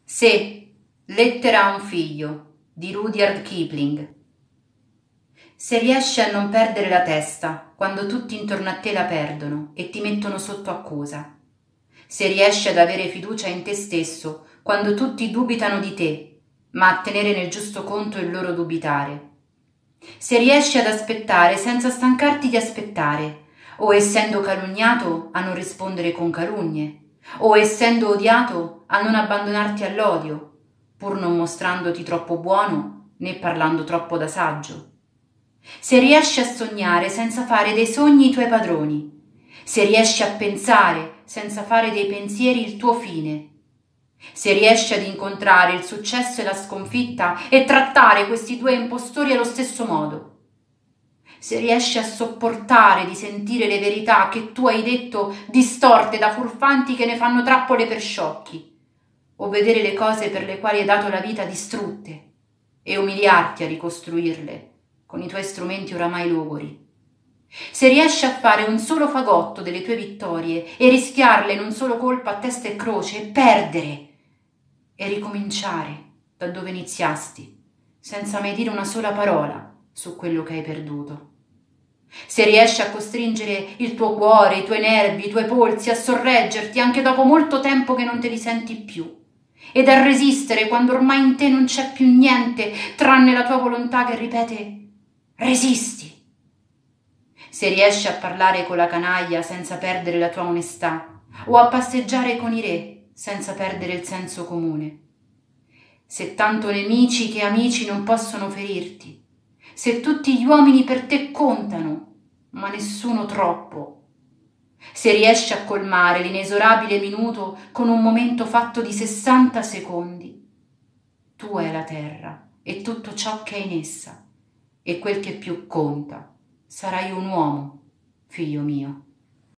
Se, lettera a un figlio di Rudyard Kipling. Se riesci a non perdere la testa quando tutti intorno a te la perdono e ti mettono sotto accusa, se riesci ad avere fiducia in te stesso quando tutti dubitano di te, ma a tenere nel giusto conto il loro dubitare, se riesci ad aspettare senza stancarti di aspettare, o essendo calunniato a non rispondere con calunnie, o essendo odiato a non abbandonarti all'odio, pur non mostrandoti troppo buono né parlando troppo da saggio. Se riesci a sognare senza fare dei sogni i tuoi padroni, se riesci a pensare senza fare dei pensieri il tuo fine, se riesci ad incontrare il successo e la sconfitta e trattare questi due impostori allo stesso modo, se riesci a sopportare di sentire le verità che tu hai detto distorte da furfanti che ne fanno trappole per sciocchi, o vedere le cose per le quali hai dato la vita distrutte e umiliarti a ricostruirle con i tuoi strumenti oramai logori, se riesci a fare un solo fagotto delle tue vittorie e rischiarle in un solo colpo a testa e croce e perdere e ricominciare da dove iniziasti senza mai dire una sola parola su quello che hai perduto, se riesci a costringere il tuo cuore, i tuoi nervi, i tuoi polsi a sorreggerti anche dopo molto tempo che non te li senti più ed a resistere quando ormai in te non c'è più niente tranne la tua volontà che ripete resisti, se riesci a parlare con la canaglia senza perdere la tua onestà o a passeggiare con i re senza perdere il senso comune, se tanto nemici che amici non possono ferirti, se tutti gli uomini per te contano ma nessuno troppo, se riesci a colmare l'inesorabile minuto con un momento fatto di 60 secondi, tu è la terra e tutto ciò che è in essa, e quel che più conta, sarai un uomo, figlio mio.